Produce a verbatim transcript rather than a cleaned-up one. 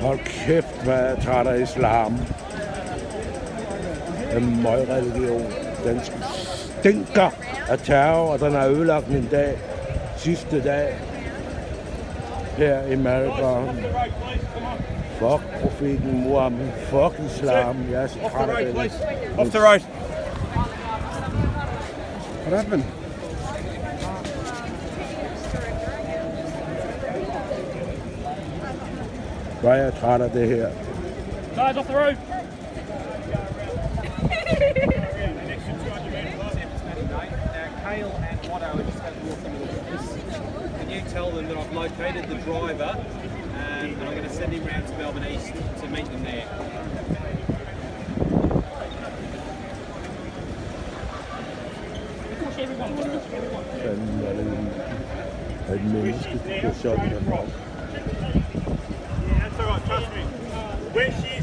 Hold kæft, hvad jeg træt af islam. Den møgreligion, den stinker af terror, og den er ødelagt en dag, sidste dag, her i Melbourne. Fuck profeten Muhammad, fuck islam, jeg er så træt af det. Off the right. What happened? Hvor er jeg træt af det her. Guys, off the road! Can you tell them that I've located the driver and I'm going to send him round to Melbourne East to meet them there? Fanden er det en, et menneske, der sådan her. Yeah, that's alright, trust me. Where's she